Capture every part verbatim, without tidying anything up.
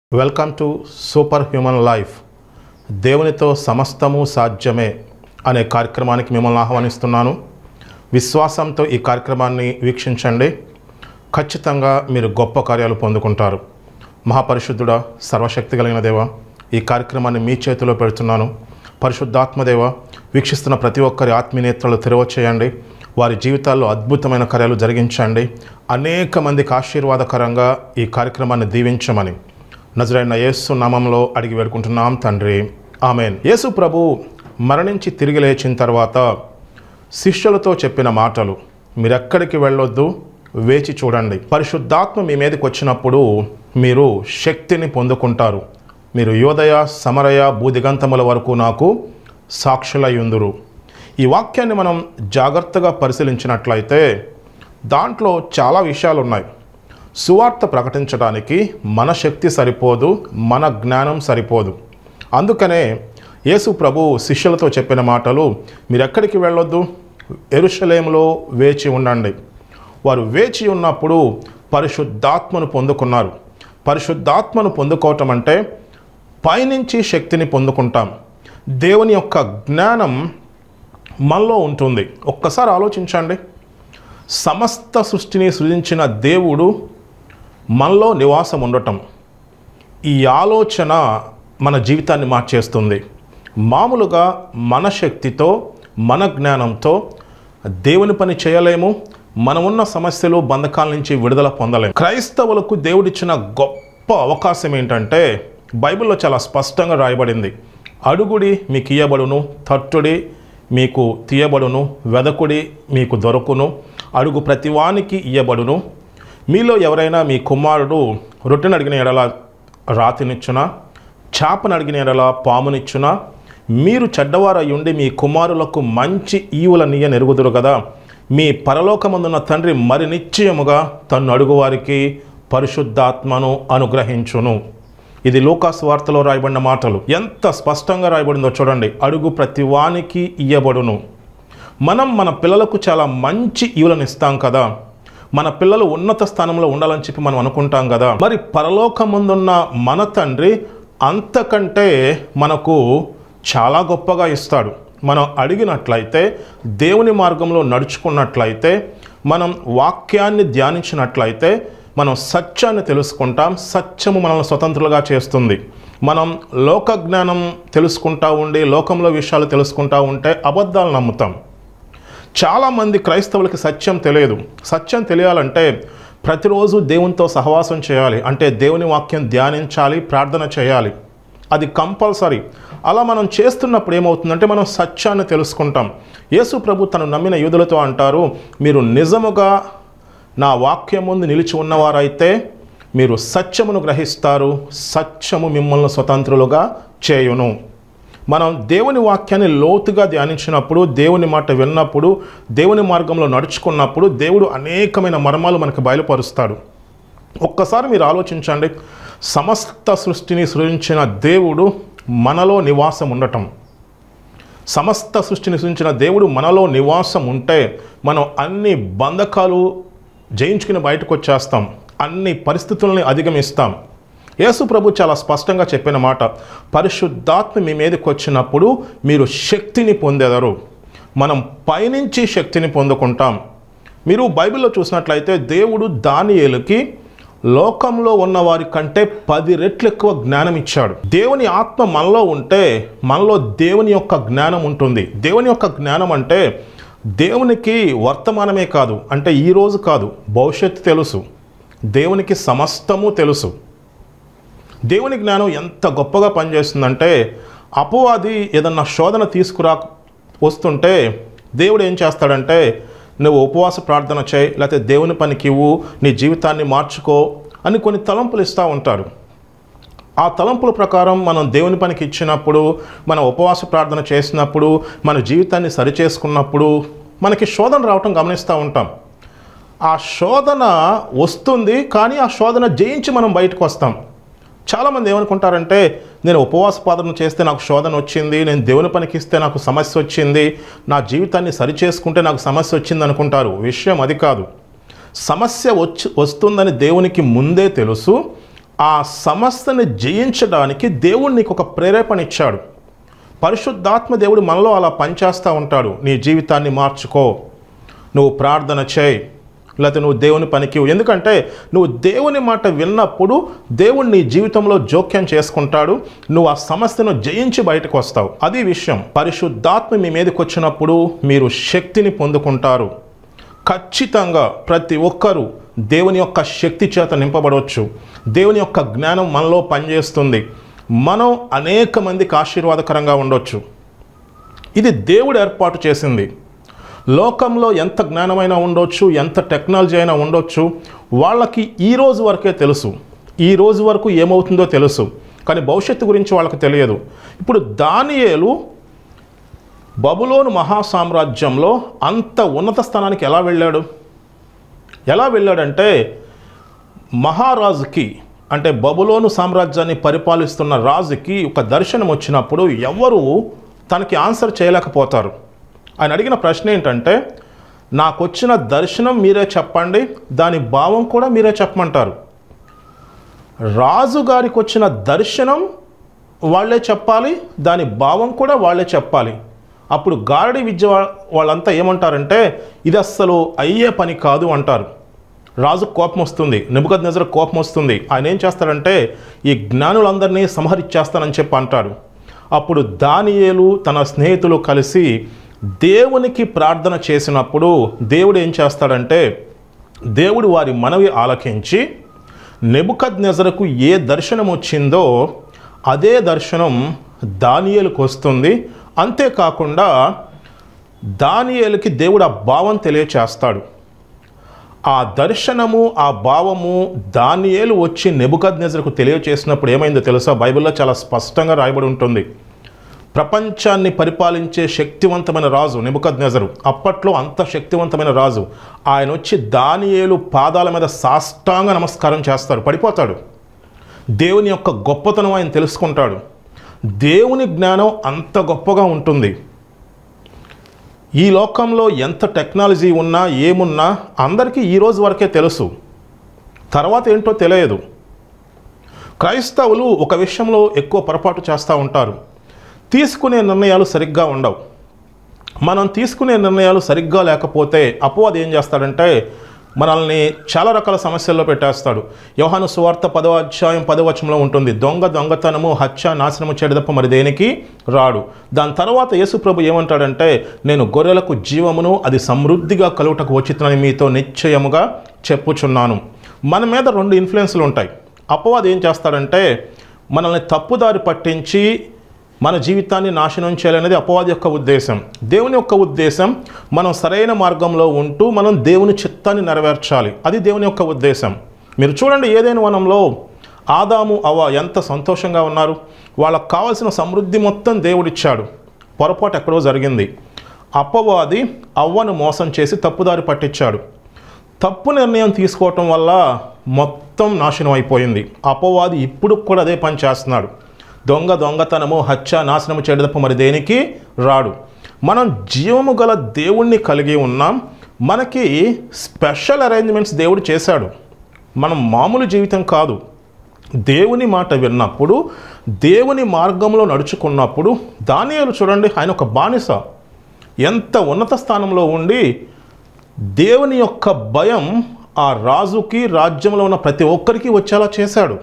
Welcome to super human life. దేవునితో సమస్తము సాధ్యమే అనే కార్యక్రమానికి మిమ్మల్ని ఆహ్వానిస్తున్నాను. విశ్వాసంతో ఈ కార్యక్రమాన్ని వీక్షించండి. ఖచ్చితంగా మీరు గొప్ప కార్యాలు పొందుకుంటారు. మహాపరిశుద్ధుడా, సర్వశక్తి కలిగిన దేవ, ఈ కార్యక్రమాన్ని మీ చేతిలో పెడుతున్నాను. పరిశుద్ధాత్మదేవ, వీక్షిస్తున్న ప్రతి ఒక్కరి ఆత్మీయనేత్రాలు తెరవచేయండి. వారి జీవితాల్లో అద్భుతమైన కార్యాలు జరిగించండి. అనేక మందికి ఆశీర్వాదకరంగా ఈ కార్యక్రమాన్ని దీవించమని నజరైన యేసు నామంలో అడిగి వేడుకుంటున్నాం తండ్రి, ఆమెన్. యేసు ప్రభు మరణించి తిరిగి లేచిన తర్వాత శిష్యులతో చెప్పిన మాటలు, మీరెక్కడికి వెళ్ళొద్దు, వేచి చూడండి. పరిశుద్ధాత్మ మీ మీదకి వచ్చినప్పుడు మీరు శక్తిని పొందుకుంటారు. మీరు యోదయ, సమరయ, భూదిగంతముల వరకు నాకు సాక్షులయ్యుందురు. ఈ వాక్యాన్ని మనం జాగ్రత్తగా పరిశీలించినట్లయితే దాంట్లో చాలా విషయాలు ఉన్నాయి. సువార్త ప్రకటించడానికి మన శక్తి సరిపోదు, మన జ్ఞానం సరిపోదు. అందుకనే యేసు ప్రభు శిష్యులతో చెప్పిన మాటలు, మీరెక్కడికి వెళ్ళొద్దు, యెరూషలేములో వేచి ఉండండి. వారు వేచి ఉన్నప్పుడు పరిశుద్ధాత్మను పొందుకున్నారు. పరిశుద్ధాత్మను పొందుకోవటం అంటే పైనుంచి శక్తిని పొందుకుంటాం. దేవుని యొక్క జ్ఞానం మనలో ఉంటుంది. ఒక్కసారి ఆలోచించండి. సమస్త సృష్టిని సృజించిన దేవుడు మనలో నివాసం ఉండటం, ఈ ఆలోచన మన జీవితాన్ని మార్చేస్తుంది. మామూలుగా మన శక్తితో, మన జ్ఞానంతో దేవుని పని చేయలేము. మనమున్న సమస్యలు, బంధకాల నుంచి విడుదల పొందలేము. క్రైస్తవులకు దేవుడిచ్చిన గొప్ప అవకాశం ఏంటంటే బైబిల్లో చాలా స్పష్టంగా రాయబడింది. అడుగుడి మీకు ఇయ్యబడును, తట్టుడి మీకు తీయబడును, వెదకుడి మీకు దొరకును, అడుగు ప్రతివానికి ఇయ్యబడును. మీలో ఎవరైనా మీ కుమారుడు రొట్టెను అడిగిన ఎడల రాతినిచ్చునా, చేపను అడిగిన ఎడల పామునిచ్చునా? మీరు చెడ్డవారై ఉండి మీ కుమారులకు మంచి ఈవులనియ నెరుగుదురు కదా. మీ పరలోకమందున్న తండ్రి మరి నిశ్చయముగా తన్ను అడుగువారికి పరిశుద్ధాత్మను అనుగ్రహించును. ఇది లూకాసు వార్తలో రాయబడిన మాటలు. ఎంత స్పష్టంగా రాయబడిందో చూడండి. అడుగు ప్రతి వానికి ఇయ్యబడును. మనం మన పిల్లలకు చాలా మంచి ఈవులను ఇస్తాం కదా. మన పిల్లలు ఉన్నత స్థానంలో ఉండాలని చెప్పి మనం అనుకుంటాం కదా. మరి పరలోకమందున్న మన తండ్రి అంతకంటే మనకు చాలా గొప్పగా ఇస్తాడు. మనం అడిగినట్లయితే, దేవుని మార్గంలో నడుచుకున్నట్లయితే, మనం వాక్యాన్ని ధ్యానించినట్లయితే మనం సత్యాన్ని తెలుసుకుంటాం. సత్యము మనల్ని స్వతంత్రులుగా చేస్తుంది. మనం లోక జ్ఞానం తెలుసుకుంటా ఉండి, లోకంలో విషయాలు తెలుసుకుంటా ఉంటే అబద్ధాలు నమ్ముతాం. చాలామంది క్రైస్తవులకి సత్యం తెలియదు. సత్యం తెలియాలంటే ప్రతిరోజు దేవునితో సహవాసం చేయాలి. అంటే దేవుని వాక్యం ధ్యానించాలి, ప్రార్థన చేయాలి. అది కంపల్సరీ. అలా మనం చేస్తున్నప్పుడు ఏమవుతుందంటే మనం సత్యాన్ని తెలుసుకుంటాం. యేసు ప్రభు తను నమ్మిన యూదులతో అంటారు, మీరు నిజముగా నా వాక్యం ముందు నిలిచి ఉన్నవారైతే మీరు సత్యమును గ్రహిస్తారు, సత్యము మిమ్మల్ని స్వతంత్రులుగా చేయును. మనం దేవుని వాక్యాన్ని లోతుగా ధ్యానించినప్పుడు, దేవుని మాట విన్నప్పుడు, దేవుని మార్గంలో నడుచుకున్నప్పుడు దేవుడు అనేకమైన మర్మాలు మనకు బయలుపరుస్తాడు. ఒక్కసారి మీరు ఆలోచించండి. సమస్త సృష్టిని సృజించిన దేవుడు మనలో నివాసం ఉండటం, సమస్త సృష్టిని సృజించిన దేవుడు మనలో నివాసం ఉంటే మనం అన్ని బంధకాలు జయించుకుని బయటకు వచ్చేస్తాం, అన్ని పరిస్థితులని అధిగమిస్తాం. యేసు ప్రభు చాలా స్పష్టంగా చెప్పిన మాట, పరిశుద్ధాత్మ మీ మీదకి వచ్చినప్పుడు మీరు శక్తిని పొందెదరు. మనం పైనుంచి శక్తిని పొందుకుంటాం. మీరు బైబిల్లో చూసినట్లయితే దేవుడు దానియేలుకి లోకంలో ఉన్న వారి కంటే పది రెట్లు ఎక్కువ జ్ఞానం ఇచ్చాడు. దేవుని ఆత్మ మనలో ఉంటే మనలో దేవుని యొక్క జ్ఞానం ఉంటుంది. దేవుని యొక్క జ్ఞానం అంటే దేవునికి వర్తమానమే కాదు, అంటే ఈరోజు కాదు, భవిష్యత్తు తెలుసు. దేవునికి సమస్తము తెలుసు. దేవుని జ్ఞానం ఎంత గొప్పగా పనిచేస్తుందంటే అపవాది ఏదన్నా శోధన తీసుకురా వస్తుంటే దేవుడు ఏం చేస్తాడంటే, నువ్వు ఉపవాస ప్రార్థన చేయి, లేకపోతే దేవుని పనికి ఇవ్వు, నీ జీవితాన్ని మార్చుకో అని కొన్ని తలంపులు ఇస్తూ ఉంటాడు. ఆ తలంపుల ప్రకారం మనం దేవుని పనికి ఇచ్చినప్పుడు, మనం ఉపవాస ప్రార్థన చేసినప్పుడు, మన జీవితాన్ని సరిచేసుకున్నప్పుడు మనకి శోధన రావటం గమనిస్తూ ఉంటాం. ఆ శోధన వస్తుంది, కానీ ఆ శోధన జయించి మనం బయటకు వస్తాం. చాలామంది ఏమనుకుంటారంటే, నేను ఉపవాస ప్రార్థన చేస్తే నాకు శోధన వచ్చింది, నేను దేవుని పనికి ఇస్తే నాకు సమస్య వచ్చింది, నా జీవితాన్ని సరిచేసుకుంటే నాకు సమస్య వచ్చింది అనుకుంటారు. విషయం అది కాదు. సమస్య వచ్చి వస్తుందని దేవునికి ముందే తెలుసు. ఆ సమస్యని జయించడానికి దేవుడు నీకు ఒక ప్రేరేపణ ఇచ్చాడు. పరిశుద్ధాత్మ దేవుడు మనలో అలా పనిచేస్తూ ఉంటాడు. నీ జీవితాన్ని మార్చుకో, నువ్వు ప్రార్థన చేయి, లేకపోతే నువ్వు దేవుని పనికి. ఎందుకంటే నువ్వు దేవుని మాట విన్నప్పుడు దేవుడు నీ జీవితంలో జోక్యం చేసుకుంటాడు. నువ్వు ఆ సమస్యను జయించి బయటకు వస్తావు. అది విషయం. పరిశుద్ధాత్మ మీ మీదకి వచ్చినప్పుడు మీరు శక్తిని పొందుకుంటారు. ఖచ్చితంగా ప్రతి ఒక్కరూ దేవుని యొక్క శక్తి చేత నింపబడవచ్చు. దేవుని యొక్క జ్ఞానం మనలో పనిచేస్తుంది. మనం అనేక మందికి ఆశీర్వాదకరంగా ఉండొచ్చు. ఇది దేవుడు ఏర్పాటు చేసింది. లోకంలో ఎంత జ్ఞానమైనా ఉండొచ్చు, ఎంత టెక్నాలజీ అయినా ఉండొచ్చు, వాళ్ళకి ఈ రోజు వరకే తెలుసు. ఈ రోజు వరకు ఏమవుతుందో తెలుసు, కానీ భవిష్యత్తు గురించి వాళ్ళకి తెలియదు. ఇప్పుడు దానియేలు బబులోను మహాసామ్రాజ్యంలో అంత ఉన్నత స్థానానికి ఎలా వెళ్ళాడు? ఎలా వెళ్ళాడంటే, మహారాజుకి, అంటే బబులోను సామ్రాజ్యాన్ని పరిపాలిస్తున్న రాజుకి ఒక దర్శనం వచ్చినప్పుడు ఎవరు తనకి ఆన్సర్ చేయలేకపోతారు. ఆయన అడిగిన ప్రశ్న ఏంటంటే, నాకు వచ్చిన దర్శనం మీరే చెప్పండి, దాని భావం కూడా మీరే చెప్పమంటారు. రాజుగారికి వచ్చిన దర్శనం వాళ్ళే చెప్పాలి, దాని భావం కూడా వాళ్ళే చెప్పాలి. అప్పుడు గారడి విద్య వాళ్ళంతా ఏమంటారంటే, ఇది అస్సలు అయ్యే పని కాదు అంటారు. రాజు కోపం వస్తుంది, నెబుకద్నెజరు కోపం వస్తుంది. ఆయన ఏం చేస్తాడంటే, ఈ జ్ఞానులందరినీ సంహరించేస్తానని చెప్పి అంటాడు. అప్పుడు దానియేలు తన స్నేహితులు కలిసి దేవునికి ప్రార్థన చేసినప్పుడు దేవుడు ఏం చేస్తాడంటే, దేవుడు వారి మనవి ఆలకించి నెబుకద్నెజరుకు ఏ దర్శనం వచ్చిందో అదే దర్శనం దానియేలుకు వస్తుంది. అంతేకాకుండా దానియేలుకి దేవుడు ఆ భావం తెలియచేస్తాడు. ఆ దర్శనము, ఆ భావము దానియేలు వచ్చి నెబుకద్నెజరుకు తెలియచేసినప్పుడు ఏమైందో తెలుసా? బైబిల్లో చాలా స్పష్టంగా రాయబడి ఉంటుంది. ప్రపంచాన్ని పరిపాలించే శక్తివంతమైన రాజు నెబుకద్నెజరు, అప్పట్లో అంత శక్తివంతమైన రాజు. ఆయన వచ్చి దానియేలు పాదాల మీద సాష్టాంగ నమస్కారం చేస్తాడు, పడిపోతాడు. దేవుని యొక్క గొప్పతనం ఆయన తెలుసుకుంటాడు. దేవుని జ్ఞానం అంత గొప్పగా ఉంటుంది. ఈ లోకంలో ఎంత టెక్నాలజీ ఉన్నా ఏమున్నా అందరికీ ఈరోజు వరకే తెలుసు, తర్వాత ఏంటో తెలియదు. క్రైస్తవులు ఒక విషయంలో ఎక్కువ పొరపాటు చేస్తూ ఉంటారు. తీసుకునే నిర్ణయాలు సరిగ్గా ఉండవు. మనం తీసుకునే నిర్ణయాలు సరిగ్గా లేకపోతే అపవాది ఏం చేస్తాడంటే, మనల్ని చాలా రకాల సమస్యల్లో పెట్టేస్తాడు. యోహాను సువార్త పదవ అధ్యాయం పదవ వచనంలో ఉంటుంది, దొంగ దొంగతనము హత్య నాశనము చేయడం తప్ప మరి దేనికి రాడు. దాని తర్వాత యేసు ప్రభు ఏమంటాడంటే, నేను గొర్రెలకు జీవమును అది సమృద్ధిగా కలుగుటకు వచ్చినని మీతో నిశ్చయముగా చెప్పుచున్నాను. మన మీద రెండు ఇన్ఫ్లుయెన్స్లు ఉంటాయి. అపవాది ఏం చేస్తాడంటే, మనల్ని తప్పుదారి పట్టించి మన జీవితాన్ని నాశనం చేయాలనేది అపవాది యొక్క ఉద్దేశం. దేవుని యొక్క ఉద్దేశం మనం సరైన మార్గంలో ఉంటూ మనం దేవుని చిత్తాన్ని నెరవేర్చాలి. అది దేవుని యొక్క ఉద్దేశం. మీరు చూడండి, ఏదైనా వనంలో ఆదాము అవ్వ ఎంత సంతోషంగా ఉన్నారు. వాళ్ళకు కావాల్సిన సమృద్ధి మొత్తం దేవుడిచ్చాడు. పొరపాటు ఎక్కడో జరిగింది. అపవాది అవ్వను మోసం చేసి తప్పుదారి పట్టించాడు. తప్పు నిర్ణయం తీసుకోవటం వల్ల మొత్తం నాశనం అయిపోయింది. అపవాది ఇప్పుడు కూడా అదే పని చేస్తున్నాడు. దొంగ దొంగతనము హత్య నాశనము చేయడం తప్ప మరి దేనికి రాడు. మనం జీవము గల దేవుణ్ణి కలిగి ఉన్నాం. మనకి స్పెషల్ అరేంజ్మెంట్స్ దేవుడు చేశాడు. మనం మామూలు జీవితం కాదు. దేవుని మాట విన్నప్పుడు, దేవుని మార్గంలో నడుచుకున్నప్పుడు, దానియేలు చూడండి, ఆయన ఒక బానిస ఎంత ఉన్నత స్థానంలో ఉండి దేవుని యొక్క భయం ఆ రాజుకి, రాజ్యంలో ఉన్న ప్రతి ఒక్కరికి వచ్చేలా చేశాడు.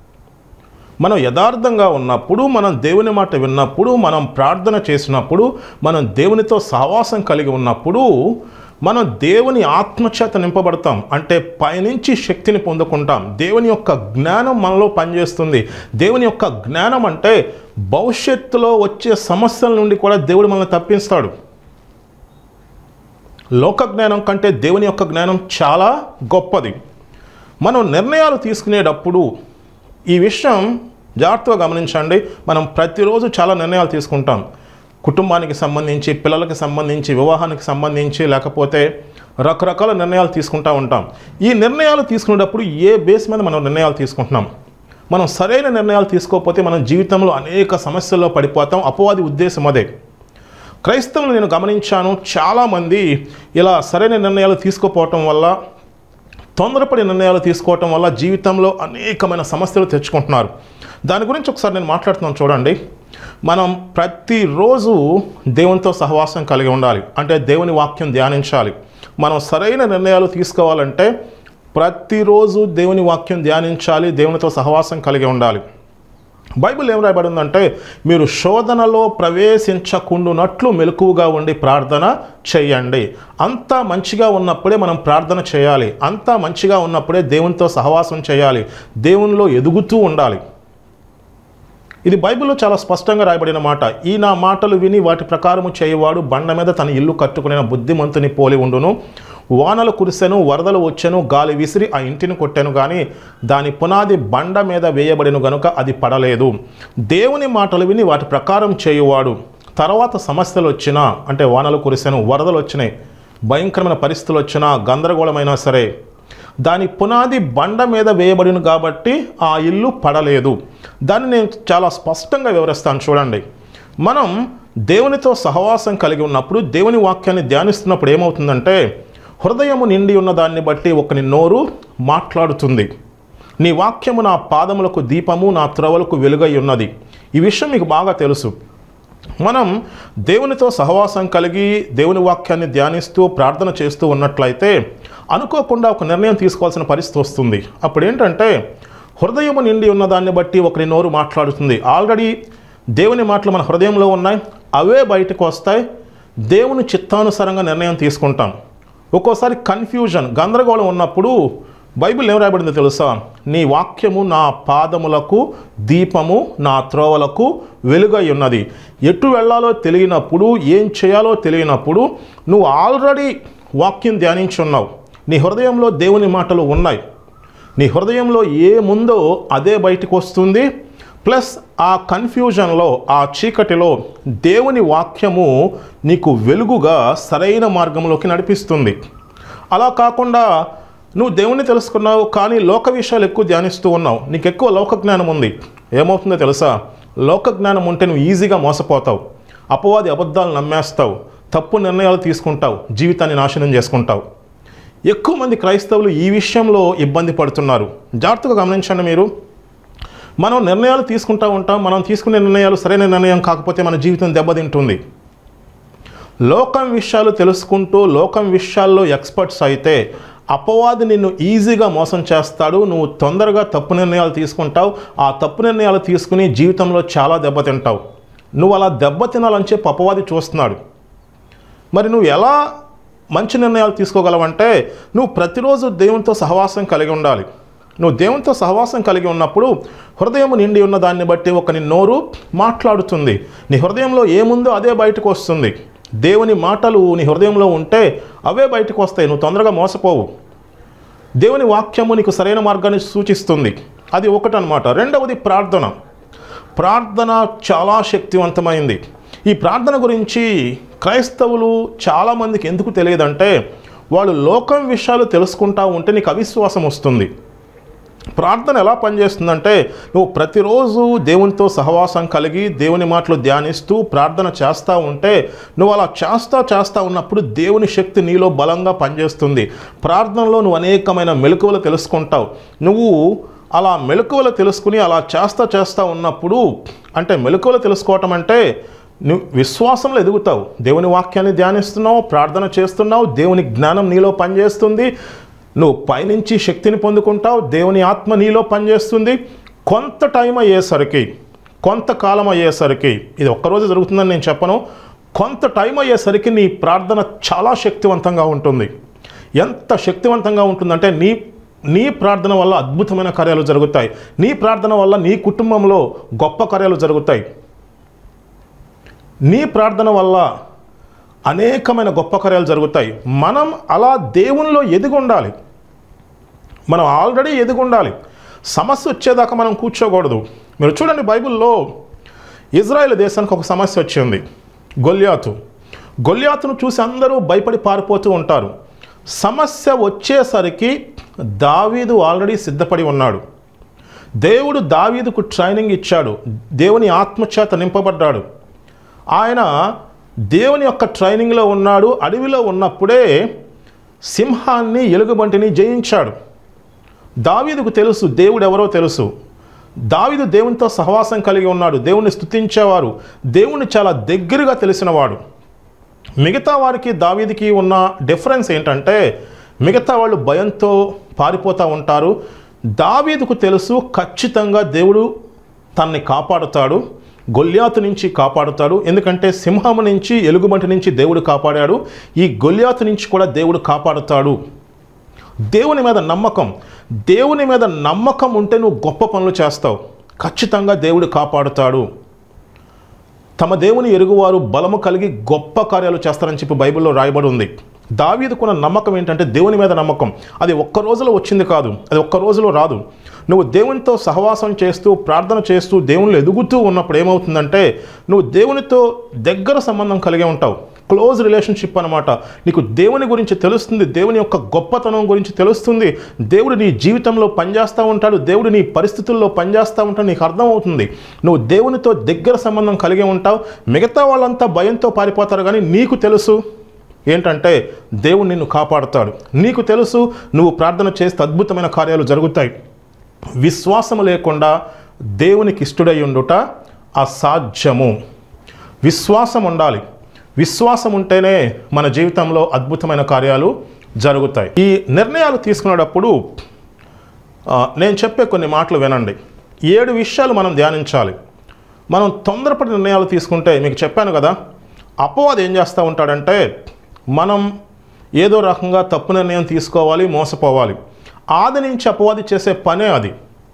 మనం యథార్థంగా ఉన్నప్పుడు, మనం దేవుని మాట విన్నప్పుడు, మనం ప్రార్థన చేసినప్పుడు, మనం దేవునితో సహవాసం కలిగి ఉన్నప్పుడు మనం దేవుని ఆత్మచేత నింపబడతాం. అంటే పైనుంచి శక్తిని పొందుకుంటాం. దేవుని యొక్క జ్ఞానం మనలో పనిచేస్తుంది. దేవుని యొక్క జ్ఞానం అంటే భవిష్యత్తులో వచ్చే సమస్యల నుండి కూడా దేవుడు మనల్ని తప్పిస్తాడు. లోక జ్ఞానం కంటే దేవుని యొక్క జ్ఞానం చాలా గొప్పది. మనం నిర్ణయాలు తీసుకునేటప్పుడు ఈ విషయం జాగ్రత్తగా గమనించండి. మనం ప్రతిరోజు చాలా నిర్ణయాలు తీసుకుంటాం. కుటుంబానికి సంబంధించి, పిల్లలకి సంబంధించి, వివాహానికి సంబంధించి, లేకపోతే రకరకాల నిర్ణయాలు తీసుకుంటూ ఉంటాం. ఈ నిర్ణయాలు తీసుకునేటప్పుడు ఏ బేస్ మీద మనం నిర్ణయాలు తీసుకుంటున్నాం? మనం సరైన నిర్ణయాలు తీసుకోకపోతే మనం జీవితంలో అనేక సమస్యల్లో పడిపోతాం. అపవాది ఉద్దేశం అదే. క్రైస్తవులు నేను గమనించాను, చాలామంది ఇలా సరైన నిర్ణయాలు తీసుకోపోవటం వల్ల తొందరపడి నిర్ణయాలు తీసుకోవటం వల్ల జీవితంలో అనేకమైన సమస్యలు తెచ్చుకుంటున్నారు. దాని గురించి ఒకసారి నేను మాట్లాడుతున్నాను చూడండి. మనం ప్రతిరోజు దేవునితో సహవాసం కలిగి ఉండాలి, అంటే దేవుని వాక్యం ధ్యానించాలి. మనం సరైన నిర్ణయాలు తీసుకోవాలంటే ప్రతిరోజు దేవుని వాక్యం ధ్యానించాలి, దేవునితో సహవాసం కలిగి ఉండాలి. బైబిల్ ఏం రాయబడిందంటే, మీరు శోధనలో ప్రవేశించకుండునట్లు మెలకువగా ఉండి ప్రార్థన చేయండి. అంతా మంచిగా ఉన్నప్పుడే మనం ప్రార్థన చేయాలి, అంతా మంచిగా ఉన్నప్పుడే దేవునితో సహవాసం చేయాలి, దేవునిలో ఎదుగుతూ ఉండాలి. ఇది బైబిల్లో చాలా స్పష్టంగా రాయబడిన మాట. ఈ నా మాటలు విని వాటి ప్రకారము చేయవాడు బండ మీద తన ఇల్లు కట్టుకునే బుద్ధిమంతుని పోలి ఉండును. వానలు కురిసెను, వరదలు వచ్చెను, గాలి విసిరి ఆ ఇంటిని కొట్టెను, కానీ దాని పునాది బండ మీద వేయబడిను గనుక అది పడలేదు. దేవుని మాటలు విని వాటి ప్రకారం చేయువాడు తర్వాత సమస్యలు వచ్చినా, అంటే వానలు కురిసెను, వరదలు వచ్చినాయి, భయంకరమైన పరిస్థితులు వచ్చినా, గందరగోళమైనా సరే, దాని పునాది బండ మీద వేయబడిను కాబట్టి ఆ ఇల్లు పడలేదు. దాన్ని నేను చాలా స్పష్టంగా వివరిస్తాను చూడండి. మనం దేవునితో సహవాసం కలిగి ఉన్నప్పుడు, దేవుని వాక్యాన్ని ధ్యానిస్తున్నప్పుడు ఏమవుతుందంటే, హృదయము నిండి ఉన్న దాన్ని బట్టి ఒకని నోరు మాట్లాడుతుంది. నీ వాక్యము నా పాదములకు దీపము, నా త్రవలకు వెలుగై ఉన్నది. ఈ విషయం మీకు బాగా తెలుసు. మనం దేవునితో సహవాసం కలిగి దేవుని వాక్యాన్ని ధ్యానిస్తూ ప్రార్థన చేస్తూ ఉన్నట్లయితే అనుకోకుండా ఒక నిర్ణయం తీసుకోవాల్సిన పరిస్థితి వస్తుంది. అప్పుడు ఏంటంటే, హృదయము నిండి ఉన్న దాన్ని బట్టి ఒకరి నోరు మాట్లాడుతుంది. ఆల్రెడీ దేవుని మాటలు మన హృదయంలో ఉన్నాయి, అవే బయటకు వస్తాయి. దేవుని చిత్తానుసారంగా నిర్ణయం తీసుకుంటాం. ఒక్కోసారి కన్ఫ్యూజన్, గందరగోళం ఉన్నప్పుడు బైబిల్ ఏం రాయబడిందో తెలుసా? నీ వాక్యము నా పాదములకు దీపము, నా త్రోవలకు వెలుగై ఉన్నది. ఎటు వెళ్ళాలో తెలియనప్పుడు, ఏం చేయాలో తెలియనప్పుడు నువ్వు ఆల్రెడీ వాక్యం ధ్యానించున్నావు, నీ హృదయంలో దేవుని మాటలు ఉన్నాయి, నీ హృదయంలో ఏముందో అదే బయటకు వస్తుంది. ప్లస్ ఆ కన్ఫ్యూజన్లో, ఆ చీకటిలో దేవుని వాక్యము నీకు వెలుగుగా సరైన మార్గంలోకి నడిపిస్తుంది. అలా కాకుండా నువ్వు దేవుని తెలుసుకున్నావు కానీ లోక విషయాలు ఎక్కువ ధ్యానిస్తూ ఉన్నావు, నీకు ఎక్కువ లోక జ్ఞానం ఉంది, ఏమవుతుందో తెలుసా? లోక జ్ఞానం ఉంటే నువ్వు ఈజీగా మోసపోతావు, అపవాది అబద్ధాలు నమ్మేస్తావు, తప్పు నిర్ణయాలు తీసుకుంటావు, జీవితాన్ని నాశనం చేసుకుంటావు. ఎక్కువ మంది క్రైస్తవులు ఈ విషయంలో ఇబ్బంది పడుతున్నారు. జాగ్రత్తగా గమనించండి. మీరు మనం నిర్ణయాలు తీసుకుంటూ ఉంటాం, మనం తీసుకునే నిర్ణయాలు సరైన నిర్ణయం కాకపోతే మన జీవితం దెబ్బతింటుంది. లోకం విషయాలు తెలుసుకుంటూ లోకం విషయాల్లో ఎక్స్పర్ట్స్ అయితే అపవాది నిన్ను ఈజీగా మోసం చేస్తాడు. నువ్వు తొందరగా తప్పు నిర్ణయాలు తీసుకుంటావు, ఆ తప్పు నిర్ణయాలు తీసుకుని జీవితంలో చాలా దెబ్బతింటావు. నువ్వు అలా దెబ్బతినాలని చెప్పి అపవాది చూస్తున్నాడు. మరి నువ్వు ఎలా మంచి నిర్ణయాలు తీసుకోగలవంటే, నువ్వు ప్రతిరోజు దేవునితో సహవాసం కలిగి ఉండాలి. నువ్వు దేవునితో సహవాసం కలిగి ఉన్నప్పుడు హృదయం నిండి ఉన్న దాన్ని బట్టి ఒకని నోరు మాట్లాడుతుంది. నీ హృదయంలో ఏముందో అదే బయటకు వస్తుంది. దేవుని మాటలు నీ హృదయంలో ఉంటే అవే బయటకు వస్తాయి, నువ్వు తొందరగా మోసపోవు. దేవుని వాక్యము నీకు సరైన మార్గాన్ని సూచిస్తుంది. అది ఒకటనమాట. రెండవది ప్రార్థన. ప్రార్థన చాలా శక్తివంతమైంది. ఈ ప్రార్థన గురించి క్రైస్తవులు చాలామందికి ఎందుకు తెలియదంటే, వాళ్ళు లోకం విషయాలు తెలుసుకుంటా ఉంటే నీకు అవిశ్వాసం వస్తుంది. ప్రార్థన ఎలా పనిచేస్తుందంటే, నువ్వు ప్రతిరోజు దేవునితో సహవాసం కలిగి దేవుని మాటలు ధ్యానిస్తూ ప్రార్థన చేస్తూ ఉంటే, నువ్వు అలా చేస్తా చేస్తూ ఉన్నప్పుడు దేవుని శక్తి నీలో బలంగా పనిచేస్తుంది. ప్రార్థనలో నువ్వు అనేకమైన మెలకువలు తెలుసుకుంటావు. నువ్వు అలా మెలకువలు తెలుసుకుని అలా చేస్తా చేస్తూ ఉన్నప్పుడు, అంటే మెలకువలు తెలుసుకోవటం అంటే నువ్వు విశ్వాసంలో ఎదుగుతావు. దేవుని వాక్యాన్ని ధ్యానిస్తున్నావు, ప్రార్థన చేస్తున్నావు, దేవుని జ్ఞానం నీలో పనిచేస్తుంది, నువ్వు పైనుంచి శక్తిని పొందుకుంటావు, దేవుని ఆత్మ నీలో పనిచేస్తుంది. కొంత టైం అయ్యేసరికి, కొంతకాలం అయ్యేసరికి, ఇది ఒక్కరోజు జరుగుతుందని నేను చెప్పను, కొంత టైం అయ్యేసరికి నీ ప్రార్థన చాలా శక్తివంతంగా ఉంటుంది. ఎంత శక్తివంతంగా ఉంటుందంటే, నీ నీ ప్రార్థన వల్ల అద్భుతమైన కార్యాలు జరుగుతాయి. నీ ప్రార్థన వల్ల నీ కుటుంబంలో గొప్ప కార్యాలు జరుగుతాయి. నీ ప్రార్థన వల్ల అనేకమైన గొప్ప కార్యాలు జరుగుతాయి. మనం అలా దేవునిలో ఎదిగి ఉండాలి. మనం ఆల్రెడీ ఎదిగి ఉండాలి. సమస్య వచ్చేదాకా మనం కూర్చోకూడదు. మీరు చూడండి, బైబిల్లో ఇజ్రాయెల్ దేశానికి ఒక సమస్య వచ్చింది, గొల్యాతు. గొల్యాతును చూసి అందరూ భయపడి పారిపోతూ ఉంటారు. సమస్య వచ్చేసరికి దావీదు ఆల్రెడీ సిద్ధపడి ఉన్నాడు. దేవుడు దావీదుకు ట్రైనింగ్ ఇచ్చాడు, దేవుని ఆత్మచేత నింపబడ్డాడు. ఆయన దేవుని యొక్క ట్రైనింగ్లో ఉన్నాడు. అడవిలో ఉన్నప్పుడే సింహాన్ని, ఎలుగుబంటిని జయించాడు. దావీదుకు తెలుసు దేవుడు ఎవరో తెలుసు. దావీదు దేవునితో సహవాసం కలిగి ఉన్నాడు, దేవుణ్ణి స్తుతించేవారు, దేవుణ్ణి చాలా దగ్గరగా తెలిసినవాడు. మిగతా వారికి దావీదుకి ఉన్న డిఫరెన్స్ ఏంటంటే మిగతా వాళ్ళు భయంతో పారిపోతూ ఉంటారు. దావీదుకు తెలుసు ఖచ్చితంగా దేవుడు తనని కాపాడుతాడు, గొల్యాతు నుంచి కాపాడుతాడు. ఎందుకంటే సింహము నుంచి ఎలుగుబంటి నుంచి దేవుడు కాపాడాడు, ఈ గొల్యాతు నుంచి కూడా దేవుడు కాపాడుతాడు. దేవుని మీద నమ్మకం, దేవుని మీద నమ్మకం ఉంటే నువ్వు గొప్ప పనులు చేస్తావు, ఖచ్చితంగా దేవుడు కాపాడుతాడు. తమ దేవుని ఎరుగువారు బలము కలిగి గొప్ప కార్యాలు చేస్తారని చెప్పి బైబిల్లో రాయబడి ఉంది. దావీదుకున్న నమ్మకం ఏంటంటే దేవుని మీద నమ్మకం. అది ఒక్క రోజులో వచ్చింది కాదు, అది ఒక్క రోజులో రాదు. నువ్వు దేవునితో సహవాసం చేస్తూ ప్రార్థన చేస్తూ దేవునిలో ఎదుగుతూ ఉన్నప్పుడు ఏమవుతుందంటే నువ్వు దేవునితో దగ్గర సంబంధం కలిగి ఉంటావు, క్లోజ్ రిలేషన్షిప్ అనమాట. నీకు దేవుని గురించి తెలుస్తుంది, దేవుని యొక్క గొప్పతనం గురించి తెలుస్తుంది, దేవుడు నీ జీవితంలో పనిచేస్తూ ఉంటాడు, దేవుడు నీ పరిస్థితుల్లో పనిచేస్తూ ఉంటాడు, నీకు అర్థమవుతుంది. నువ్వు దేవునితో దగ్గర సంబంధం కలిగి ఉంటావు. మిగతా వాళ్ళంతా భయంతో పారిపోతారు, కానీ నీకు తెలుసు ఏంటంటే దేవుడు నిన్ను కాపాడుతాడు. నీకు తెలుసు నువ్వు ప్రార్థన చేస్తే అద్భుతమైన కార్యాలు జరుగుతాయి. విశ్వాసము లేకుండా దేవునికి ఇష్టడై ఉండుట అసాధ్యము. విశ్వాసం ఉండాలి. విశ్వాసం ఉంటేనే మన జీవితంలో అద్భుతమైన కార్యాలు జరుగుతాయి. ఈ నిర్ణయాలు తీసుకునేటప్పుడు నేను చెప్పే కొన్ని మాటలు వినండి. ఏడు విషయాలు మనం ధ్యానించాలి. మనం తొందరపడి నిర్ణయాలు తీసుకుంటే మీకు చెప్పాను కదా, అపవాది ఏం చేస్తూ ఉంటాడంటే మనం ఏదో రకంగా తప్పు నిర్ణయం తీసుకోవాలి, మోసపోవాలి. ఆది నుంచి అపవాది చేసే పనే అది.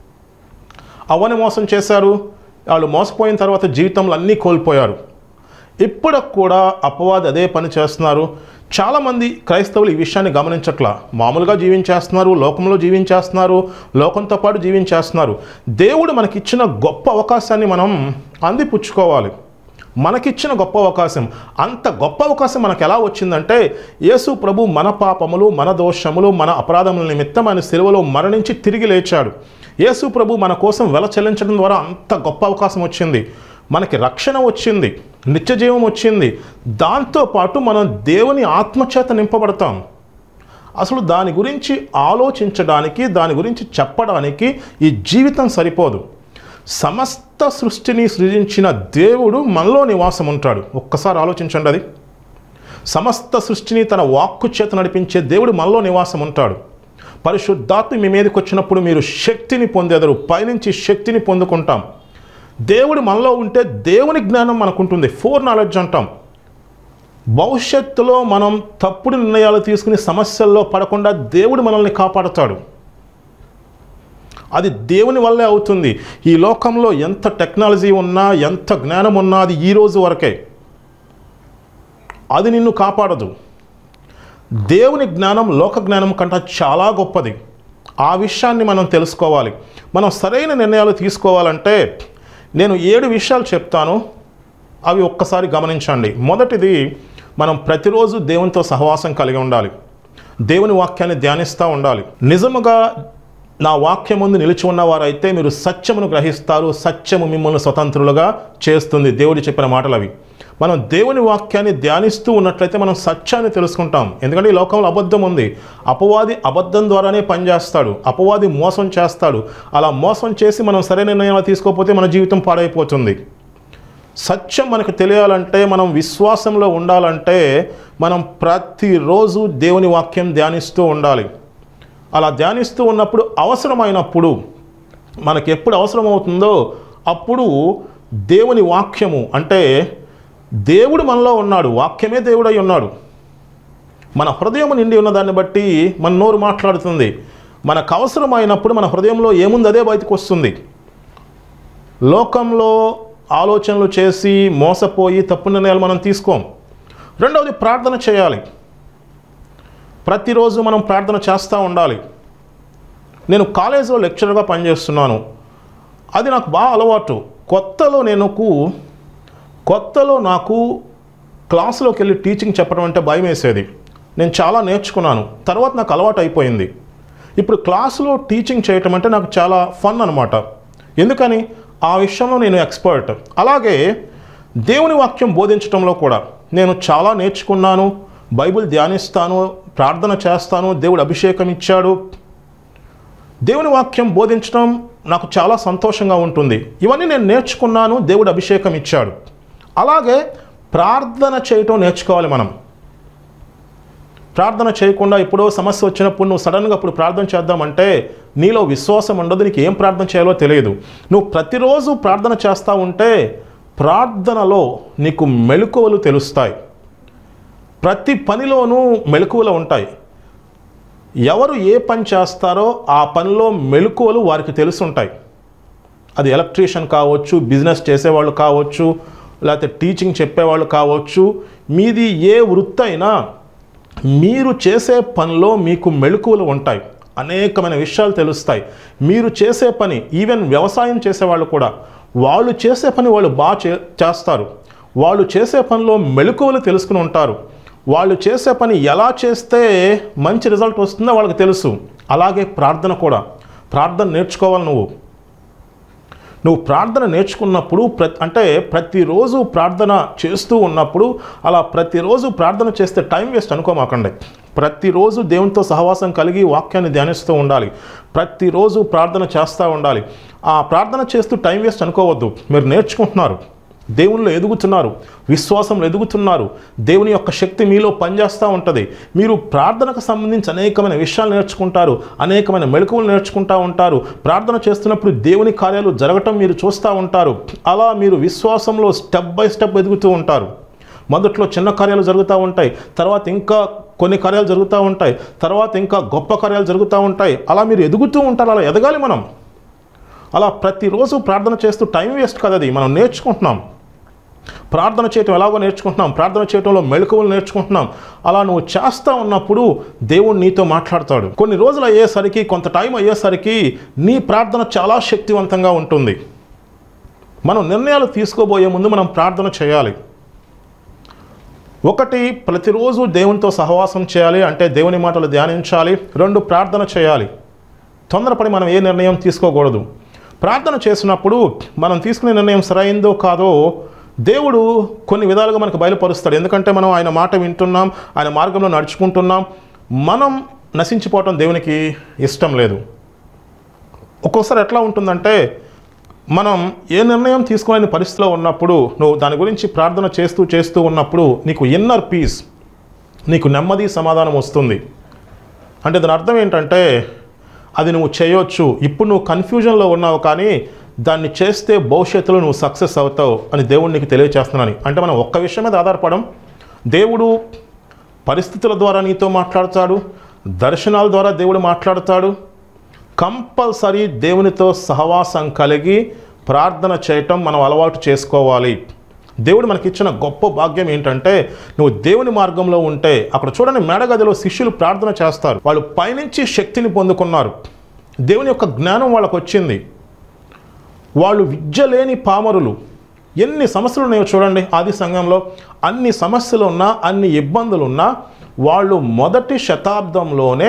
అవని మోసం చేశారు, వాళ్ళు మోసపోయిన తర్వాత జీవితంలో అన్నీ కోల్పోయారు. ఇప్పటికి కూడా అపవాది అదే పని చేస్తున్నారు. చాలామంది క్రైస్తవులు ఈ విషయాన్ని గమనించట్లా. మామూలుగా జీవించేస్తున్నారు, లోకంలో జీవించేస్తున్నారు, లోకంతో పాటు జీవించేస్తున్నారు. దేవుడు మనకిచ్చిన గొప్ప అవకాశాన్ని మనం అందిపుచ్చుకోవాలి. మనకిచ్చిన గొప్ప అవకాశం, అంత గొప్ప అవకాశం మనకు ఎలా వచ్చిందంటే యేసు ప్రభు మన పాపములు, మన దోషములు, మన అపరాధముల నిమిత్తం ఆయన శిలువలో మరణించి తిరిగి లేచాడు. యేసు ప్రభు మన కోసం వెల చెల్లించడం ద్వారా అంత గొప్ప అవకాశం వచ్చింది. మనకి రక్షణ వచ్చింది, నిత్య జీవం వచ్చింది. దాంతోపాటు మనం దేవుని ఆత్మచేత నింపబడతాం. అసలు దాని గురించి ఆలోచించడానికి, దాని గురించి చెప్పడానికి ఈ జీవితం సరిపోదు. సమస్త సృష్టిని సృజించిన దేవుడు మనలో నివాసం ఉంటాడు. ఒక్కసారి ఆలోచించండి. అది సమస్త సృష్టిని తన వాక్కు చేత నడిపించే దేవుడు మనలో నివాసం ఉంటాడు. పరిశుద్ధాత్మ మీ మీదకి వచ్చినప్పుడు మీరు శక్తిని పొందేదరు, పైనుంచి శక్తిని పొందుకుంటాం. దేవుడు మనలో ఉంటే దేవుని జ్ఞానం మనకుంటుంది, ఫోర్ నాలెడ్జ్ అంటాం. భవిష్యత్తులో మనం తప్పుడు నిర్ణయాలు తీసుకుని సమస్యల్లో పడకుండా దేవుడు మనల్ని కాపాడుతాడు. అది దేవుని వల్లే అవుతుంది. ఈ లోకంలో ఎంత టెక్నాలజీ ఉన్నా, ఎంత జ్ఞానం ఉన్నా, అది ఈరోజు వరకే. అది నిన్ను కాపాడదు. దేవుని జ్ఞానం లోక జ్ఞానం కంటే చాలా గొప్పది. ఆ విషయాన్ని మనం తెలుసుకోవాలి. మనం సరైన నిర్ణయాలు తీసుకోవాలంటే నేను ఏడు విషయాలు చెప్తాను, అవి ఒక్కసారి గమనించండి. మొదటిది, మనం ప్రతిరోజు దేవునితో సహవాసం కలిగి ఉండాలి. దేవుని వాక్యాన్ని ధ్యానిస్తూ ఉండాలి. నిజముగా నా వాక్యం ముందు నిలిచి ఉన్నవారైతే మీరు సత్యమును గ్రహిస్తారు, సత్యము మిమ్మల్ని స్వతంత్రులుగా చేస్తుంది. దేవుడు చెప్పిన మాటలు అవి. మనం దేవుని వాక్యాన్ని ధ్యానిస్తూ ఉన్నట్లయితే మనం సత్యాన్ని తెలుసుకుంటాం. ఎందుకంటే ఈ లోకంలో అబద్ధం ఉంది. అపవాది అబద్ధం ద్వారానే పనిచేస్తాడు, అపవాది మోసం చేస్తాడు. అలా మోసం చేసి మనం సరైన నిర్ణయాలు తీసుకోకపోతే మన జీవితం పాడైపోతుంది. సత్యం మనకు తెలియాలంటే, మనం విశ్వాసంలో ఉండాలంటే మనం ప్రతిరోజు దేవుని వాక్యం ధ్యానిస్తూ ఉండాలి. అలా ధ్యానిస్తూ ఉన్నప్పుడు అవసరమైనప్పుడు, మనకి ఎప్పుడు అవసరమవుతుందో అప్పుడు దేవుని వాక్యము, అంటే దేవుడు మనలో ఉన్నాడు, వాక్యమే దేవుడై ఉన్నాడు. మన హృదయం నిండి ఉన్నదాన్ని బట్టి మన నోరు మాట్లాడుతుంది. మనకు అవసరమైనప్పుడు మన హృదయంలో ఏముంది అదే బయటకు వస్తుంది. లోకంలో ఆలోచనలు చేసి మోసపోయి తప్పు నిర్ణయాలు మనం తీసుకోం. రెండవది, ప్రార్థన చేయాలి. ప్రతిరోజు మనం ప్రార్థన చేస్తూ ఉండాలి. నేను కాలేజీలో లెక్చరర్గా పనిచేస్తున్నాను. అది నాకు బాగా అలవాటు. కొత్తలో నేను కొత్తలో నాకు క్లాసులోకి వెళ్ళి టీచింగ్ చెప్పడం అంటే భయం వేసేది. నేను చాలా నేర్చుకున్నాను, తర్వాత నాకు అలవాటు అయిపోయింది. ఇప్పుడు క్లాసులో టీచింగ్ చేయటం అంటే నాకు చాలా ఫన్ అనమాట. ఎందుకని, ఆ విషయంలో నేను ఎక్స్పర్ట్. అలాగే దేవుని వాక్యం బోధించడంలో కూడా నేను చాలా నేర్చుకున్నాను. బైబిల్ ధ్యానిస్తాను, ప్రార్థన చేస్తాను, దేవుడు అభిషేకం ఇచ్చాడు. దేవుని వాక్యం బోధించడం నాకు చాలా సంతోషంగా ఉంటుంది. ఇవన్నీ నేను నేర్చుకున్నాను, దేవుడు అభిషేకం ఇచ్చాడు. అలాగే ప్రార్థన చేయటం నేర్చుకోవాలి మనం. ప్రార్థన చేయకుండా ఎప్పుడో సమస్య వచ్చినప్పుడు నువ్వు సడన్గా అప్పుడు ప్రార్థన చేద్దామంటే నీలో విశ్వాసం ఉండదు, నీకు ఏం ప్రార్థన చేయాలో తెలియదు. నువ్వు ప్రతిరోజు ప్రార్థన చేస్తూ ఉంటే ప్రార్థనలో నీకు మెలకువలు తెలుస్తాయి. ప్రతి పనిలోనూ మెలకువలు ఉంటాయి. ఎవరు ఏ పని చేస్తారో ఆ పనిలో మెలకువలు వారికి తెలుసుంటాయి. అది ఎలక్ట్రీషియన్ కావచ్చు, బిజినెస్ చేసేవాళ్ళు కావచ్చు, లేకపోతే టీచింగ్ చెప్పేవాళ్ళు కావచ్చు, మీది ఏ వృత్తి అయినా మీరు చేసే పనిలో మీకు మెలకువలు ఉంటాయి. అనేకమైన విషయాలు తెలుస్తాయి. మీరు చేసే పని, ఈవెన్ వ్యవసాయం చేసేవాళ్ళు కూడా వాళ్ళు చేసే పని వాళ్ళు బాగా చే చేస్తారు వాళ్ళు చేసే పనిలో మెలకువలు తెలుసుకుని ఉంటారు. వాళ్ళు చేసే పని ఎలా చేస్తే మంచి రిజల్ట్ వస్తుందో వాళ్ళకి తెలుసు. అలాగే ప్రార్థన కూడా. ప్రార్థన నేర్చుకోవాలి. నువ్వు నువ్వు ప్రార్థన నేర్చుకున్నప్పుడు ప్ర అంటే ప్రతిరోజు ప్రార్థన చేస్తూ ఉన్నప్పుడు అలా ప్రతిరోజు ప్రార్థన చేస్తే టైం వేస్ట్ అనుకోమాకండి. ప్రతిరోజు దేవునితో సహవాసం కలిగి వాక్యాన్ని ధ్యానిస్తూ ఉండాలి. ప్రతిరోజు ప్రార్థన చేస్తూ ఉండాలి. ఆ ప్రార్థన చేస్తూ టైం వేస్ట్ అనుకోవద్దు. మీరు నేర్చుకుంటున్నారు, దేవునిలో ఎదుగుతున్నారు, విశ్వాసంలో ఎదుగుతున్నారు, దేవుని యొక్క శక్తి మీలో పనిచేస్తూ ఉంటుంది. మీరు ప్రార్థనకు సంబంధించి అనేకమైన విషయాలు నేర్చుకుంటారు, అనేకమైన మెలకువలు నేర్చుకుంటూ ఉంటారు. ప్రార్థన చేస్తున్నప్పుడు దేవుని కార్యాలు జరగటం మీరు చూస్తూ ఉంటారు. అలా మీరు విశ్వాసంలో స్టెప్ బై స్టెప్ ఎదుగుతూ ఉంటారు. మొదట్లో చిన్న కార్యాలు జరుగుతూ ఉంటాయి, తర్వాత ఇంకా కొన్ని కార్యాలు జరుగుతూ ఉంటాయి, తర్వాత ఇంకా గొప్ప కార్యాలు జరుగుతూ ఉంటాయి. అలా మీరు ఎదుగుతూ ఉంటారు. అలా ఎదగాలి మనం. అలా ప్రతిరోజు ప్రార్థన చేస్తూ టైం వేస్ట్ కదా, అది మనం నేర్చుకుంటున్నాం. ప్రార్థన చేయటం ఎలాగో నేర్చుకుంటున్నాం, ప్రార్థన చేయటంలో మెలకువలు నేర్చుకుంటున్నాం. అలా నువ్వు చేస్తూ ఉన్నప్పుడు దేవుడు నీతో మాట్లాడతాడు. కొన్ని రోజులు అయ్యేసరికి, కొంత టైం అయ్యేసరికి నీ ప్రార్థన చాలా శక్తివంతంగా ఉంటుంది. మనం నిర్ణయాలు తీసుకోబోయే ముందు మనం ప్రార్థన చేయాలి. ఒకటి, ప్రతిరోజు దేవునితో సహవాసం చేయాలి, అంటే దేవుని మాటలు ధ్యానించాలి. రెండు, ప్రార్థన చేయాలి. తొందరపడి మనం ఏ నిర్ణయం తీసుకోకూడదు. ప్రార్థన చేసినప్పుడు మనం తీసుకునే నిర్ణయం సరైందో కాదో దేవుడు కొన్ని విధాలుగా మనకు బయలుపరుస్తాడు. ఎందుకంటే మనం ఆయన మాట వింటున్నాం, ఆయన మార్గంలో నడుచుకుంటున్నాం. మనం నశించిపోవటం దేవునికి ఇష్టం లేదు. ఒక్కోసారి ఎట్లా ఉంటుందంటే మనం ఏ నిర్ణయం తీసుకోలేని పరిస్థితిలో ఉన్నప్పుడు నువ్వు దాని గురించి ప్రార్థన చేస్తూ చేస్తూ ఉన్నప్పుడు నీకు ఇన్నర్ పీస్, నీకు నెమ్మది, సమాధానం వస్తుంది. అంటే దాని అర్థం ఏంటంటే అది నువ్వు చేయొచ్చు, ఇప్పుడు నువ్వు కన్ఫ్యూజన్లో ఉన్నావు కానీ దాన్ని చేస్తే భవిష్యత్తులో నువ్వు సక్సెస్ అవుతావు అని దేవుడు నీకు తెలియచేస్తున్నాను. అంటే మనం ఒక్క విషయం మీద ఆధారపడం. దేవుడు పరిస్థితుల ద్వారా నీతో మాట్లాడతాడు, దర్శనాల ద్వారా దేవుడు మాట్లాడతాడు. కంపల్సరీ దేవునితో సహవాసం కలిగి ప్రార్థన చేయటం మనం అలవాటు చేసుకోవాలి. దేవుడు మనకి ఇచ్చిన గొప్ప భాగ్యం ఏంటంటే నువ్వు దేవుని మార్గంలో ఉంటే, అక్కడ చూడండి మేడగదిలో శిష్యులు ప్రార్థన చేస్తారు. వాళ్ళు పైనుంచి శక్తిని పొందుకున్నారు, దేవుని యొక్క జ్ఞానం వాళ్ళకు వచ్చింది. వాళ్ళు విద్య లేని పామరులు. ఎన్ని సమస్యలు ఉన్నాయో చూడండి ఆది సంఘంలో. అన్ని సమస్యలు ఉన్నా, అన్ని ఇబ్బందులు ఉన్నా వాళ్ళు మొదటి శతాబ్దంలోనే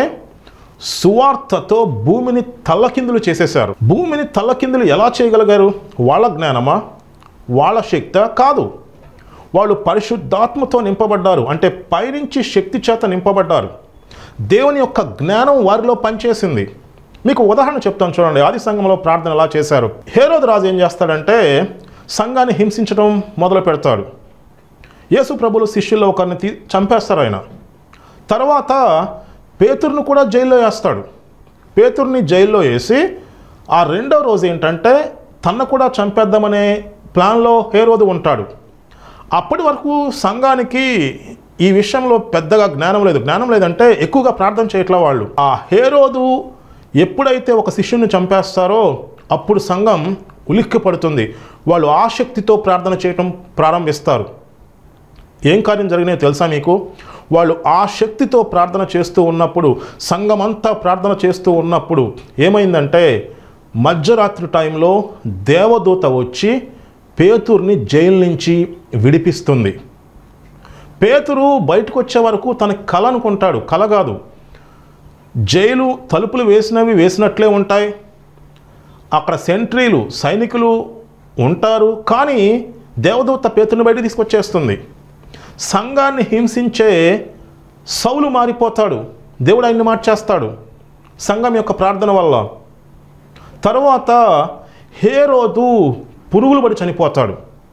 సువార్తతో భూమిని తల్లకిందులు చేసేశారు. భూమిని తల్లకిందులు ఎలా చేయగలిగారు? వాళ్ళ జ్ఞానమా, వాళ్ళ శక్తి కాదు. వాళ్ళు పరిశుద్ధాత్మతో నింపబడ్డారు, అంటే పైనుంచి శక్తి చేత నింపబడ్డారు. దేవుని యొక్క జ్ఞానం వారిలో పనిచేసింది. మీకు ఉదాహరణ చెప్తాను చూడండి. ఆది సంఘంలో ప్రార్థన ఎలా చేశారు. హేరోదు రాజు ఏం చేస్తాడంటే సంఘాన్ని హింసించడం మొదలు పెడతాడు. యేసు ప్రభులు శిష్యుల్లో ఒకరిని తీ చంపేస్తారు ఆయన. తర్వాత పేతురును కూడా జైల్లో వేస్తాడు. పేతురుని జైల్లో వేసి ఆ రెండో రోజు ఏంటంటే తన్ను కూడా చంపేద్దామనే ప్లాన్లో హేరోదు ఉంటాడు. అప్పటి వరకు సంఘానికి ఈ విషయంలో పెద్దగా జ్ఞానం లేదు. జ్ఞానం లేదంటే ఎక్కువగా ప్రార్థన చేయట్లా వాళ్ళు. ఆ హేరోదు ఎప్పుడైతే ఒక శిష్యుని చంపేస్తారో అప్పుడు సంఘం ఉలిక్కి పడుతుంది. వాళ్ళు ఆసక్తితో ప్రార్థన చేయటం ప్రారంభిస్తారు. ఏం కార్యం జరిగినాయో తెలుసా మీకు? వాళ్ళు ఆ శక్తితో ప్రార్థన చేస్తూ ఉన్నప్పుడు, సంఘం అంతా ప్రార్థన చేస్తూ ఉన్నప్పుడు ఏమైందంటే మధ్యరాత్రి టైంలో దేవదూత వచ్చి పేతురుని జైలు నుంచి విడిపిస్తుంది. పేతురు బయటకు వచ్చే వరకు తన కల అనుకుంటాడు. కల కాదు, జైలు తలుపులు వేసినవి వేసినట్లే ఉంటాయి, అక్కడ సెంట్రీలు సైనికులు ఉంటారు. కానీ దేవదూత పేతురుని బయట తీసుకొచ్చేస్తుంది. సంఘాన్ని హింసించే సౌలు మారిపోతాడు, దేవుడు ఆయన్ని మార్చేస్తాడు. సంఘం యొక్క ప్రార్థన వల్ల. తరువాత హేరోదు పురుగులు పడి చనిపోతాడు.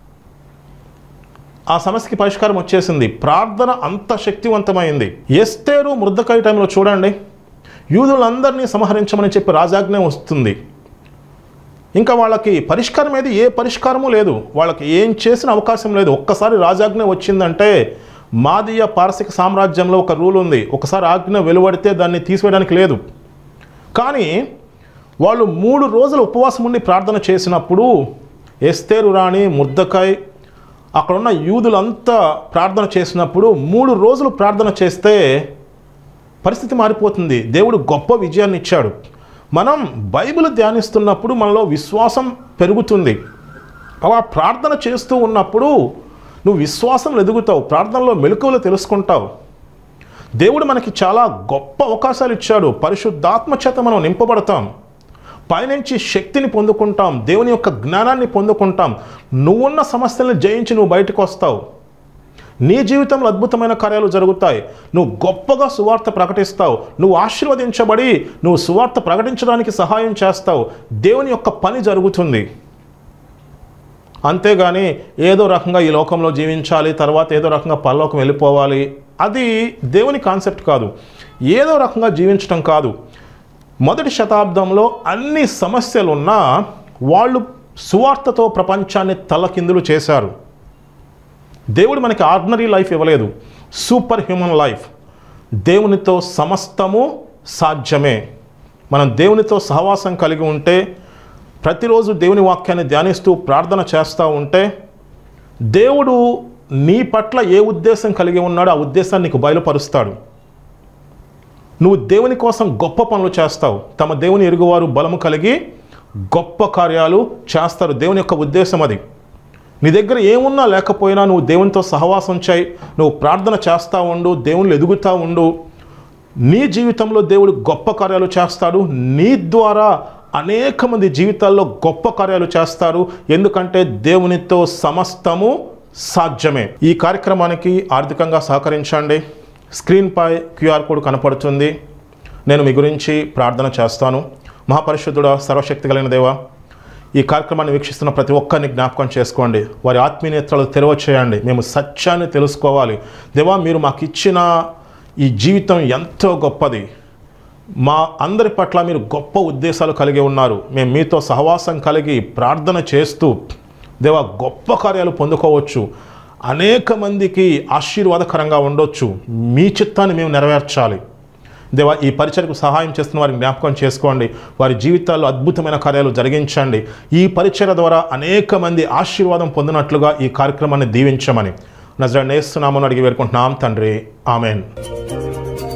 ఆ సమస్యకి పరిష్కారం వచ్చేసింది. ప్రార్థన అంత శక్తివంతమైంది. ఎస్తేరు ముర్దెకై టైంలో చూడండి, యూదులందరినీ సంహరించమని చెప్పి రాజాజ్ఞ వస్తుంది. ఇంకా వాళ్ళకి పరిష్కారం ఏది, ఏ పరిష్కారము లేదు, వాళ్ళకి ఏం చేసిన అవకాశం లేదు. ఒక్కసారి రాజాజ్ఞ వచ్చిందంటే, మాదీయ పారసిక సామ్రాజ్యంలో ఒక రూల్ ఉంది, ఒకసారి ఆజ్ఞ వెలువడితే దాన్ని తీసివేయడానికి లేదు. కానీ వాళ్ళు మూడు రోజులు ఉపవాసం ఉండి ప్రార్థన చేసినప్పుడు ఎస్తేరు రాణి, ముర్దెకై, అక్కడున్న యూదులంతా ప్రార్థన చేసినప్పుడు మూడు రోజులు ప్రార్థన చేస్తే పరిస్థితి మారిపోతుంది. దేవుడు గొప్ప విజయాన్ని ఇచ్చాడు. మనం బైబిల్ ధ్యానిస్తున్నప్పుడు మనలో విశ్వాసం పెరుగుతుంది. అలా ప్రార్థన చేస్తూ ఉన్నప్పుడు నువ్వు విశ్వాసం ఎదుగుతావు, ప్రార్థనలో మెలకువలు తెలుసుకుంటావు. దేవుడు మనకి చాలా గొప్ప అవకాశాలు ఇచ్చాడు. పరిశుద్ధాత్మ చేత మనం నింపబడతాం, పైనుంచి శక్తిని పొందుకుంటాం, దేవుని యొక్క జ్ఞానాన్ని పొందుకుంటాం. నువ్వున్న సమస్యలను జయించి నువ్వు బయటకు వస్తావు. నీ జీవితంలో అద్భుతమైన కార్యాలు జరుగుతాయి. నువ్వు గొప్పగా సువార్త ప్రకటిస్తావు. నువ్వు ఆశీర్వదించబడి నువ్వు సువార్త ప్రకటించడానికి సహాయం చేస్తావు. దేవుని యొక్క పని జరుగుతుంది. అంతేగాని ఏదో రకంగా ఈ లోకంలో జీవించాలి, తర్వాత ఏదో రకంగా పరలోకం వెళ్ళిపోవాలి, అది దేవుని కాన్సెప్ట్ కాదు. ఏదో రకంగా జీవించటం కాదు. మొదటి శతాబ్దంలో అన్ని సమస్యలున్నా వాళ్ళు సువార్తతో ప్రపంచాన్ని తలకిందులు చేశారు. దేవుడు మనకి ఆర్డినరీ లైఫ్ ఇవ్వలేదు, సూపర్ హ్యూమన్ లైఫ్. దేవునితో సమస్తము సాధ్యమే. మనం దేవునితో సహవాసం కలిగి ఉంటే, ప్రతిరోజు దేవుని వాక్యాన్ని ధ్యానిస్తూ ప్రార్థన చేస్తూ ఉంటే, దేవుడు నీ పట్ల ఏ ఉద్దేశం కలిగి ఉన్నాడో ఆ ఉద్దేశాన్ని నీకు బయలుపరుస్తాడు. నువ్వు దేవుని కోసం గొప్ప పనులు చేస్తావు. తమ దేవుని ఎరుగువారు బలము కలిగి గొప్ప కార్యాలు చేస్తారు. దేవుని యొక్క ఉద్దేశం అది. నీ దగ్గర ఏమున్నా లేకపోయినా నువ్వు దేవునితో సహవాసం చేయి, నువ్వు ప్రార్థన చేస్తూ ఉండు, దేవుళ్ళు ఎదుగుతూ ఉండు. నీ జీవితంలో దేవుడు గొప్ప కార్యాలు చేస్తాడు. నీ ద్వారా అనేక మంది జీవితాల్లో గొప్ప కార్యాలు చేస్తారు. ఎందుకంటే దేవునితో సమస్తము సాధ్యమే. ఈ కార్యక్రమానికి ఆర్థికంగా సహకరించండి. స్క్రీన్పై క్యూఆర్ కోడ్ కనపడుతుంది. నేను మీ గురించి ప్రార్థన చేస్తాను. మహాపరిశుద్ధుడా, సర్వశక్తి కలిగిన దేవా, ఈ కార్యక్రమాన్ని వీక్షిస్తున్న ప్రతి ఒక్కరిని జ్ఞాపకం చేసుకోండి. వారి ఆత్మీయతలు తెరవ చేయండి. మేము సత్యాన్ని తెలుసుకోవాలి. దేవా, మీరు మాకు ఇచ్చిన ఈ జీవితం ఎంతో గొప్పది. మా అందరి పట్ల మీరు గొప్ప ఉద్దేశాలు కలిగి ఉన్నారు. మేము మీతో సహవాసం కలిగి ప్రార్థన చేస్తూ దేవా గొప్ప కార్యాలు పొందుకోవచ్చు. అనేక మందికి ఆశీర్వాదకరంగా ఉండొచ్చు. మీ చిత్తాన్ని మేము నెరవేర్చాలి. దేవా, ఈ పరిచర్యకు సహాయం చేస్తున్న వారిని జ్ఞాపకం చేసుకోండి. వారి జీవితాల్లో అద్భుతమైన కార్యాలు జరిగించండి. ఈ పరిచర్య ద్వారా అనేక మంది ఆశీర్వాదం పొందినట్లుగా ఈ కార్యక్రమాన్ని దీవించమని నజరేయుడైన యేసు నామమున అడిగి వేడుకుంటున్నాం తండ్రి. ఆమెన్.